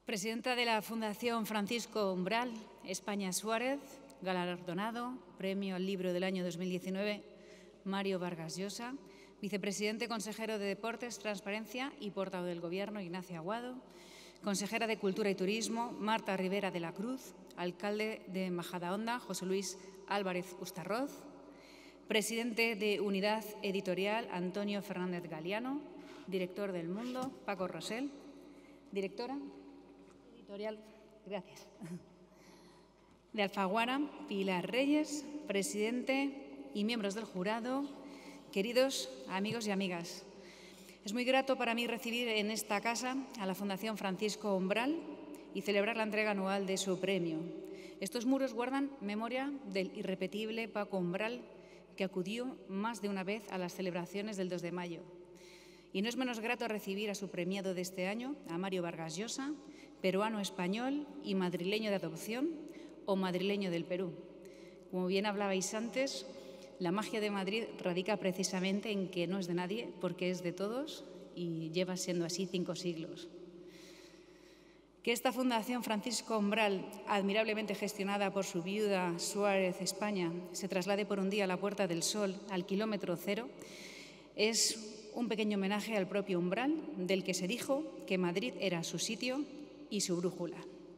Presidenta de la Fundación Francisco Umbral, España Suárez, galardonado, Premio al Libro del año 2019, Mario Vargas Llosa, Vicepresidente Consejero de Deportes, Transparencia y Portavoz del Gobierno, Ignacio Aguado, Consejera de Cultura y Turismo, Marta Rivera de la Cruz, Alcalde de Majadahonda, José Luis Álvarez Ustarroz, Presidente de Unidad Editorial, Antonio Fernández Galiano, Director del Mundo, Paco Rosell, Directora Editorial, gracias, de Alfaguara, Pilar Reyes, Presidente y miembros del jurado, queridos amigos y amigas. Es muy grato para mí recibir en esta casa a la Fundación Francisco Umbral y celebrar la entrega anual de su premio. Estos muros guardan memoria del irrepetible Paco Umbral, que acudió más de una vez a las celebraciones del 2 de mayo. Y no es menos grato recibir a su premiado de este año, a Mario Vargas Llosa, peruano-español y madrileño de adopción o madrileño del Perú. Como bien hablabais antes, la magia de Madrid radica precisamente en que no es de nadie, porque es de todos y lleva siendo así 5 siglos. Que esta Fundación Francisco Umbral, admirablemente gestionada por su viuda Suárez España, se traslade por un día a la Puerta del Sol, al kilómetro cero, es un pequeño homenaje al propio Umbral, del que se dijo que Madrid era su sitio y su brújula.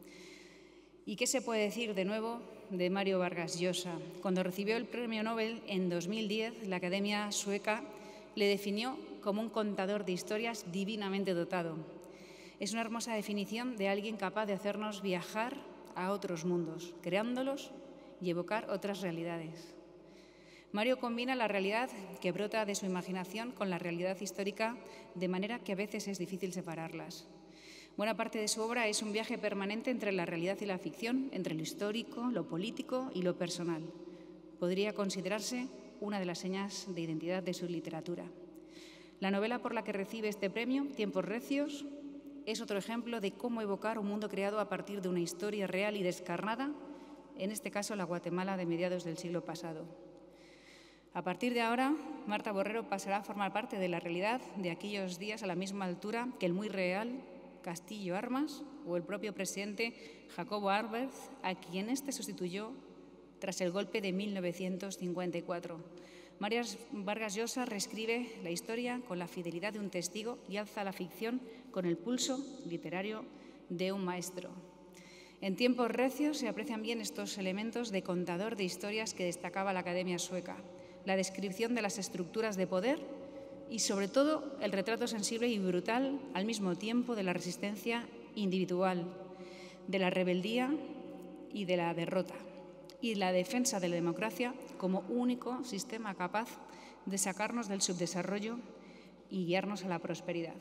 ¿Y qué se puede decir de nuevo de Mario Vargas Llosa? Cuando recibió el Premio Nobel en 2010, la Academia Sueca le definió como un contador de historias divinamente dotado. Es una hermosa definición de alguien capaz de hacernos viajar a otros mundos, creándolos y evocar otras realidades. Mario combina la realidad que brota de su imaginación con la realidad histórica, de manera que a veces es difícil separarlas. Buena parte de su obra es un viaje permanente entre la realidad y la ficción, entre lo histórico, lo político y lo personal. Podría considerarse una de las señas de identidad de su literatura. La novela por la que recibe este premio, Tiempos recios, es otro ejemplo de cómo evocar un mundo creado a partir de una historia real y descarnada, en este caso la Guatemala de mediados del siglo pasado. A partir de ahora, Marta Borrero pasará a formar parte de la realidad de aquellos días a la misma altura que el muy real Castillo Armas o el propio presidente Jacobo Arbenz, a quien este sustituyó tras el golpe de 1954. Mario Vargas Llosa reescribe la historia con la fidelidad de un testigo y alza la ficción con el pulso literario de un maestro. En Tiempos recios se aprecian bien estos elementos de contador de historias que destacaba la Academia Sueca, la descripción de las estructuras de poder y, sobre todo, el retrato sensible y brutal al mismo tiempo de la resistencia individual, de la rebeldía y de la derrota, y la defensa de la democracia como único sistema capaz de sacarnos del subdesarrollo y guiarnos a la prosperidad.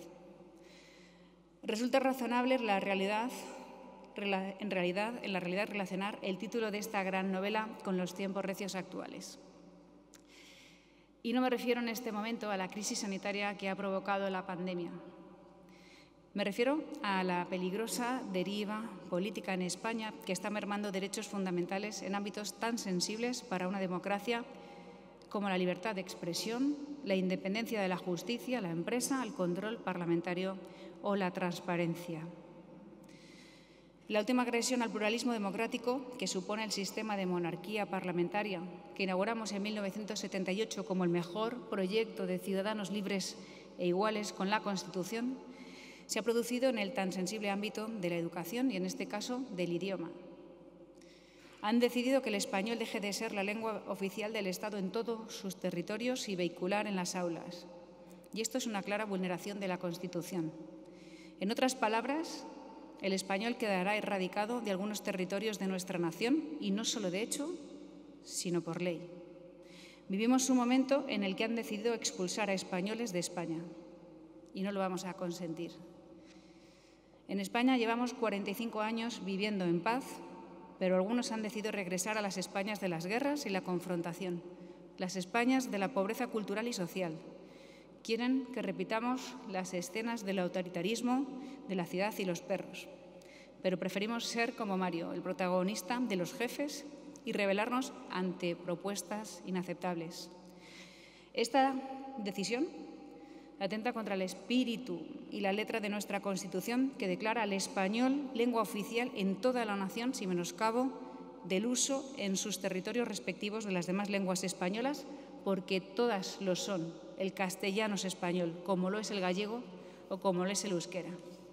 Resulta razonable en la realidad relacionar el título de esta gran novela con los tiempos recios actuales. Y no me refiero en este momento a la crisis sanitaria que ha provocado la pandemia. Me refiero a la peligrosa deriva política en España que está mermando derechos fundamentales en ámbitos tan sensibles para una democracia como la libertad de expresión, la independencia de la justicia, la empresa, el control parlamentario o la transparencia. La última agresión al pluralismo democrático que supone el sistema de monarquía parlamentaria, que inauguramos en 1978 como el mejor proyecto de ciudadanos libres e iguales con la Constitución, se ha producido en el tan sensible ámbito de la educación y, en este caso, del idioma. Han decidido que el español deje de ser la lengua oficial del Estado en todos sus territorios y vehicular en las aulas. Y esto es una clara vulneración de la Constitución. En otras palabras, el español quedará erradicado de algunos territorios de nuestra nación, y no solo de hecho, sino por ley. Vivimos un momento en el que han decidido expulsar a españoles de España, y no lo vamos a consentir. En España llevamos 45 años viviendo en paz, pero algunos han decidido regresar a las Españas de las guerras y la confrontación, las Españas de la pobreza cultural y social. Quieren que repitamos las escenas del autoritarismo, de la ciudad y los perros. Pero preferimos ser como Mario, el protagonista de los jefes, y rebelarnos ante propuestas inaceptables. Esta decisión atenta contra el espíritu y la letra de nuestra Constitución, que declara al español lengua oficial en toda la nación, sin menoscabo del uso en sus territorios respectivos de las demás lenguas españolas, porque todas lo son. El castellano es español, como lo es el gallego o como lo es el euskera.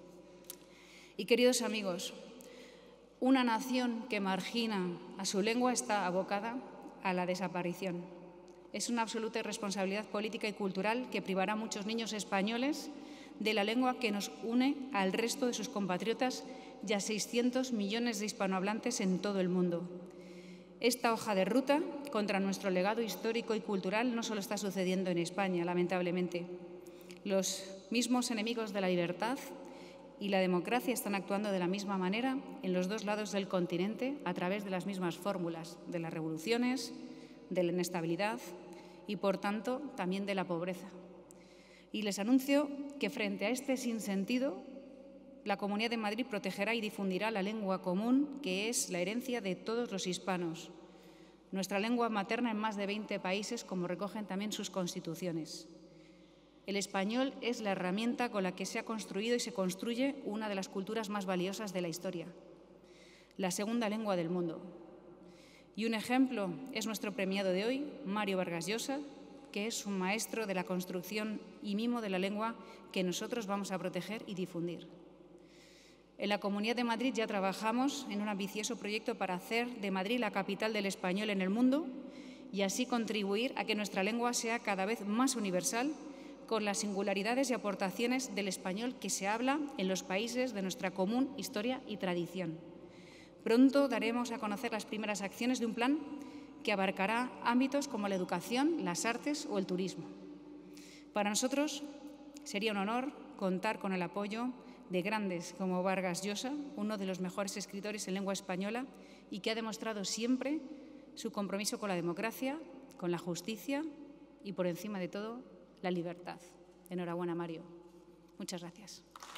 Y, queridos amigos, una nación que margina a su lengua está abocada a la desaparición. Es una absoluta irresponsabilidad política y cultural que privará a muchos niños españoles de la lengua que nos une al resto de sus compatriotas y a 600 millones de hispanohablantes en todo el mundo. Esta hoja de ruta contra nuestro legado histórico y cultural no solo está sucediendo en España, lamentablemente. Los mismos enemigos de la libertad y la democracia están actuando de la misma manera en los dos lados del continente a través de las mismas fórmulas, de las revoluciones, de la inestabilidad y, por tanto, también de la pobreza. Y les anuncio que frente a este sinsentido, la Comunidad de Madrid protegerá y difundirá la lengua común, que es la herencia de todos los hispanos. Nuestra lengua materna en más de 20 países, como recogen también sus constituciones. El español es la herramienta con la que se ha construido y se construye una de las culturas más valiosas de la historia, la segunda lengua del mundo. Y un ejemplo es nuestro premiado de hoy, Mario Vargas Llosa, que es un maestro de la construcción y mimo de la lengua que nosotros vamos a proteger y difundir. En la Comunidad de Madrid ya trabajamos en un ambicioso proyecto para hacer de Madrid la capital del español en el mundo y así contribuir a que nuestra lengua sea cada vez más universal, con las singularidades y aportaciones del español que se habla en los países de nuestra común historia y tradición. Pronto daremos a conocer las primeras acciones de un plan que abarcará ámbitos como la educación, las artes o el turismo. Para nosotros sería un honor contar con el apoyo de grandes como Vargas Llosa, uno de los mejores escritores en lengua española y que ha demostrado siempre su compromiso con la democracia, con la justicia y, por encima de todo, la libertad. Enhorabuena, Mario. Muchas gracias.